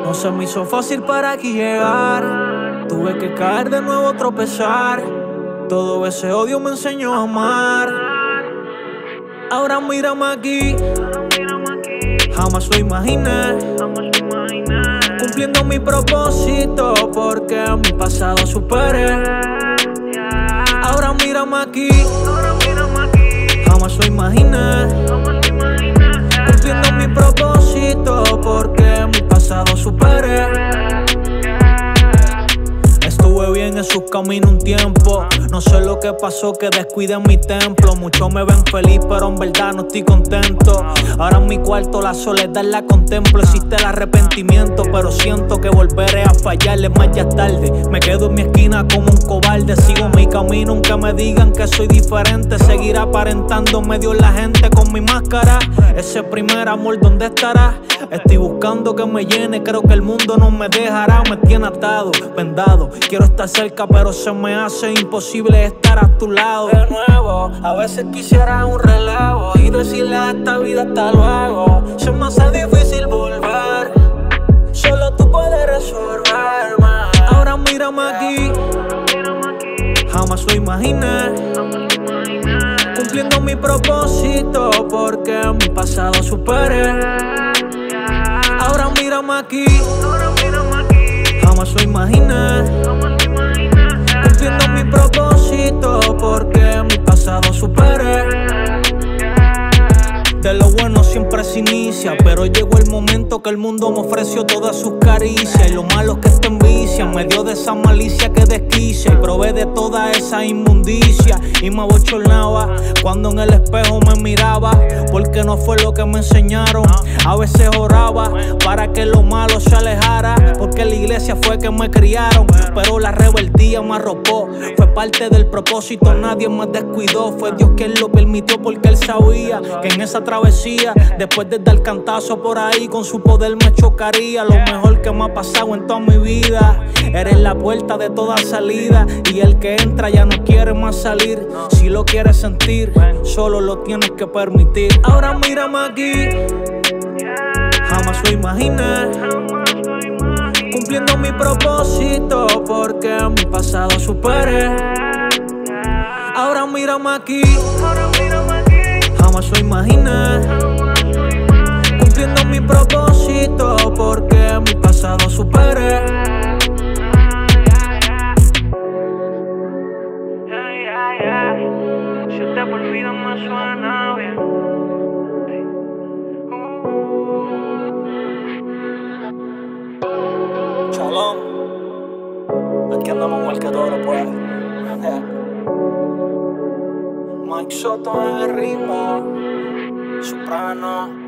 No se me hizo fácil para aquí llegar. Tuve que caer de nuevo, tropezar. Todo ese odio me enseñó a amar. Ahora mírame aquí. Jamás lo imaginé. Cumpliendo mi propósito porque mi pasado superé. Ahora mírame aquí. Jamás lo imaginé. Cumpliendo mi propósito porque mi pasado superé. Estuve bien en sus caminos un tiempo. No sé lo que pasó, que descuidé mi templo. Muchos me ven feliz, pero en verdad no estoy contento. Ahora en mi cuarto la soledad la contemplo. Existe el arrepentimiento, pero siento que volveré a fallarle más ya tarde. Me quedo en mi esquina como un cobarde. Sigo mi camino aunque me digan que soy diferente. Seguir aparentando medio la gente con mi máscara. Ese primer amor, ¿dónde estará? Estoy buscando que me llene, creo que el mundo no me dejará. Me tiene atado, vendado. Quiero estar cerca, pero se me hace imposible estar a tu lado. De nuevo, a veces quisiera un relevo y decirle a esta vida hasta luego. Se me hace difícil volver, solo tú puedes resolverme. Ahora mírame aquí, jamás lo imaginé. Cumpliendo mi propósito porque mi pasado superé. Ahora mírame aquí, jamás lo imaginé. Cumpliendo mi propósito porque mi pasado superé. De lo bueno siempre se inicia, pero llegó el momento que el mundo me ofreció todas sus caricias. Y lo malo que esta envidia me dio de esa malicia que desquicia. Y probé de toda esa inmundicia y me abochornaba cuando en el espejo me miraba, porque no fue lo que me enseñaron. A veces oraba para que lo malo se alejara, porque la iglesia fue que me criaron, pero la rebeldía me arropó. Fue parte del propósito, nadie me descuidó. Fue Dios quien lo permitió porque Él sabía que en esa travesía, después de dar cantazo por ahí, con su poder me chocaría. Lo mejor que me ha pasado en toda mi vida. Eres la puerta de toda salida, y el que entra ya no quiere más salir. Si lo quieres sentir, solo lo tienes que permitir. Ahora mírame aquí, jamás lo imaginé. Cumpliendo mi propósito porque mi pasado superé. Ahora mírame aquí, jamás lo imaginé. Cumpliendo mi propósito porque mi pasado superé. Si te olvidas me suena bien. Shalom, aquí andamos mal que todo lo puede. Mike Soto en el ritmo, soprano.